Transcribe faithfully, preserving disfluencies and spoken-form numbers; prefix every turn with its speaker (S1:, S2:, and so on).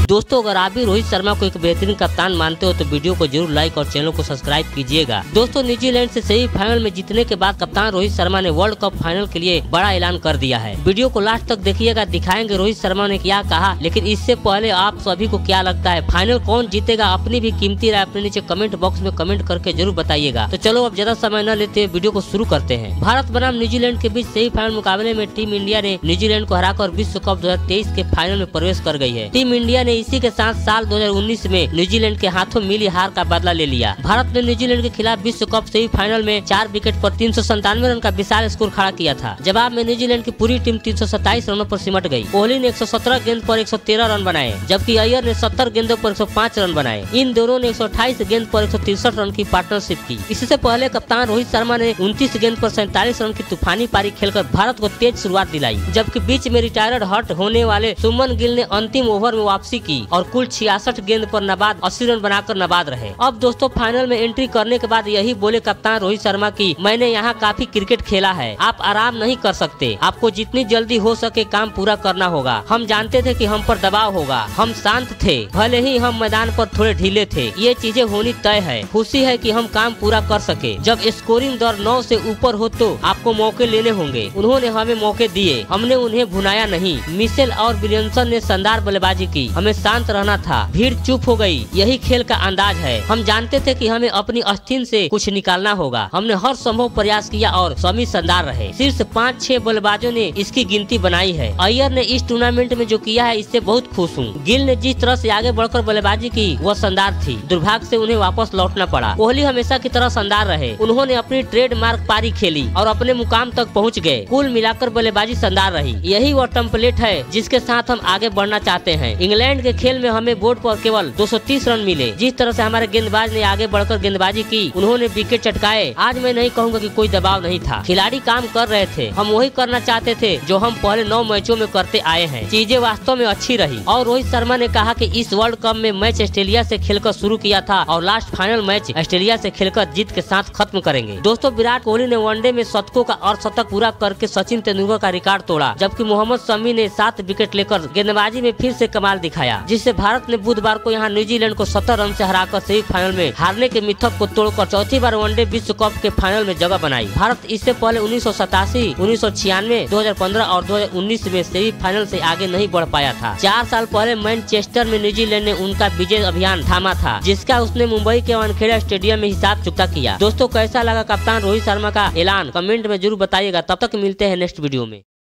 S1: दोस्तों अगर आप भी रोहित शर्मा को एक बेहतरीन कप्तान मानते हो तो वीडियो को जरूर लाइक और चैनल को सब्सक्राइब कीजिएगा। दोस्तों न्यूजीलैंड से सेमीफाइनल में जीतने के बाद कप्तान रोहित शर्मा ने वर्ल्ड कप फाइनल के लिए बड़ा ऐलान कर दिया है। वीडियो को लास्ट तक देखिएगा, दिखाएंगे रोहित शर्मा ने क्या कहा। लेकिन इससे पहले आप सभी को क्या लगता है फाइनल कौन जीतेगा? अपनी भी कीमती राय अपने नीचे कमेंट बॉक्स में कमेंट करके जरूर बताइएगा। तो चलो अब ज्यादा समय न लेते हुए वीडियो को शुरू करते हैं। भारत बनाम न्यूजीलैंड के बीच सेमीफाइनल मुकाबले में टीम इंडिया ने न्यूजीलैंड को हराकर विश्व कप दो हजार तेईस के फाइनल में प्रवेश कर गई है। टीम इंडिया ने इसी के साथ साल दो हजार उन्नीस में न्यूजीलैंड के हाथों मिली हार का बदला ले लिया। भारत ने न्यूजीलैंड के खिलाफ विश्व कप सेमीफाइनल में चार विकेट पर तीन सौ संतानवे रन का विशाल स्कोर खड़ा किया था। जवाब में न्यूजीलैंड की पूरी टीम तीन सौ सत्ताईस रनों पर सिमट गई। कोहली ने एक सौ सत्रह गेंद पर एक सौ तेरह रन बनाए, जबकि अय्यर ने सत्तर गेंदों पर एक सौ पाँच रन बनाए। इन दोनों ने एक सौ अट्ठाईस गेंद पर एक सौ तिरसठ रन की पार्टनरशिप की। इससे पहले कप्तान रोहित शर्मा ने उनतीस गेंद पर सैंतालीस रन की तूफानी पारी खेलकर भारत को तेज शुरुआत दिलाई, जबकि बीच में रिटायर्ड हट होने वाले सुमन गिल ने अंतिम ओवर में वापसी की और कुल छियासठ गेंद पर नाबाद अस्सी रन बनाकर नाबाद रहे। अब दोस्तों फाइनल में एंट्री करने के बाद यही बोले कप्तान रोहित शर्मा की मैंने यहाँ काफी क्रिकेट खेला है, आप आराम नहीं कर सकते, आपको जितनी जल्दी हो सके काम पूरा करना होगा। हम जानते थे कि हम पर दबाव होगा, हम शांत थे, भले ही हम मैदान पर थोड़े ढीले थे, ये चीजें होनी तय है। खुशी है कि हम काम पूरा कर सके। जब स्कोरिंग दर नौ से ऊपर हो तो आपको मौके लेने होंगे। उन्होंने हमें मौके दिए, हमने उन्हें भुनाया नहीं। मिशेल और विलियमसन ने शानदार बल्लेबाजी की, हमें शांत रहना था, भीड़ चुप हो गई, यही खेल का अंदाज है। हम जानते थे कि हमें अपनी अस्थिन से कुछ निकालना होगा, हमने हर संभव प्रयास किया और सभी शानदार रहे। शीर्ष पाँच छह बल्लेबाजों ने इसकी गिनती बनाई है। अय्यर ने इस टूर्नामेंट में जो किया है इससे बहुत खुश हूँ। गिल ने जिस तरह से आगे बढ़कर बल्लेबाजी की वह शानदार थी, दुर्भाग्य से उन्हें वापस लौटना पड़ा। कोहली हमेशा की तरह शानदार रहे, उन्होंने अपनी ट्रेडमार्क पारी खेली और अपने मुकाम तक पहुँच गए। कुल मिलाकर बल्लेबाजी शानदार रही। यही वह टेम्पलेट है जिसके साथ हम आगे बढ़ना चाहते हैं। इंग्लैंड के खेल में हमें बोर्ड पर केवल दो सौ तीस रन मिले। जिस तरह से हमारे गेंदबाज ने आगे बढ़कर गेंदबाजी की, उन्होंने विकेट चटकाए। आज मैं नहीं कहूँगा कि कोई दबाव नहीं था, खिलाड़ी काम कर रहे थे, हम वही करना चाहते थे जो हम पहले नौ मैचों में करते आए हैं। चीजें वास्तव में अच्छी रही और रोहित शर्मा ने कहा कि इस वर्ल्ड कप में मैच ऑस्ट्रेलिया से खेलकर शुरू किया था और लास्ट फाइनल मैच ऑस्ट्रेलिया से खेलकर जीत के साथ खत्म करेंगे। दोस्तों विराट कोहली ने वनडे में शतकों का अर्धशतक पूरा करके सचिन तेंदुलकर का रिकॉर्ड तोड़ा, जबकि मोहम्मद शमी ने सात विकेट लेकर गेंदबाजी में फिर से कमाल दिखाया, जिससे भारत ने बुधवार को यहाँ न्यूजीलैंड को सत्तर रन से हराकर सेमीफाइनल में हारने के मिथक को तोड़कर चौथी बार वनडे विश्व कप के फाइनल में जगह बनाई। भारत इससे पहले उन्नीस सौ सतासी, उन्नीस सौ छियानवे, दो हजार पंद्रह और दो हजार उन्नीस में सेमीफाइनल से आगे नहीं बढ़ पाया था। चार साल पहले मैनचेस्टर में न्यूजीलैंड ने उनका विजय अभियान थामा था, जिसका उसने मुंबई के वानखेड़े स्टेडियम में हिसाब चुकता किया। दोस्तों कैसा लगा कप्तान रोहित शर्मा का ऐलान? कमेंट में जरूर बताइएगा। तब तक मिलते हैं नेक्स्ट वीडियो में।